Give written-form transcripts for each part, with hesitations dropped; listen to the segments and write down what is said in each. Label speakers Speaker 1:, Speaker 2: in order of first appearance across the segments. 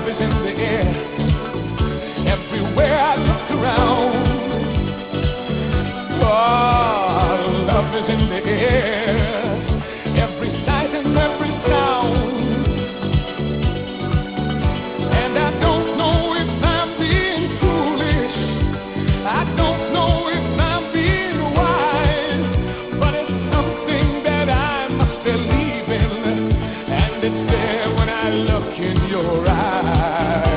Speaker 1: love is in the air. Everywhere I look around, oh, love is in the air. Every sight and every sound. And I don't know if I'm being foolish. I don't know if I'm being wise, but it's something that I must believe in, and it's there when I look in your eyes.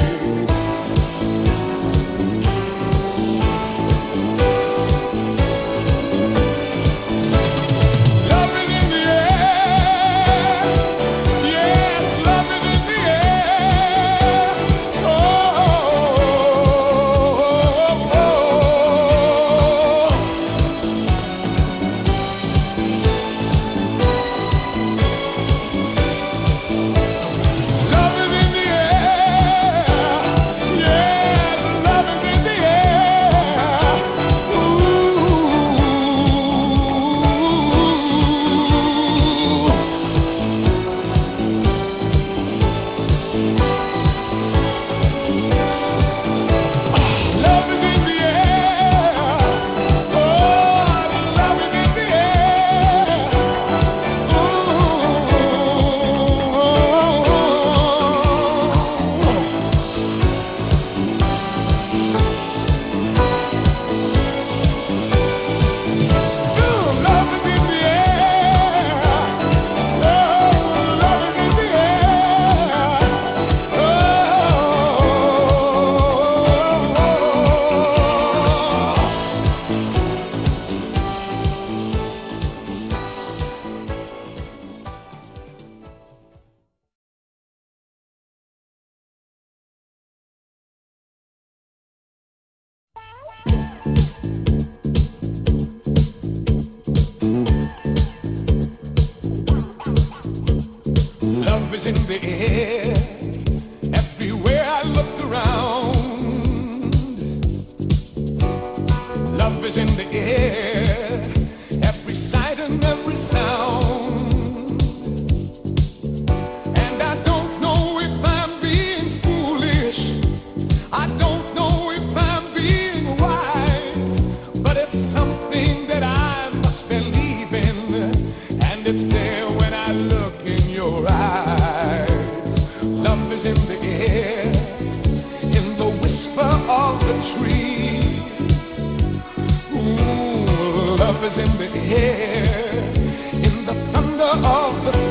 Speaker 1: Love is in the air. Everywhere I look around, love is in the air. Every sight and every sound. And I don't know if I'm being foolish. I don't know if I'm being wise, but it's something that I must believe in, and it's there when I look in your eyes. Love is in the air, in the whisper of the tree. Ooh, love is in the air, in the thunder of the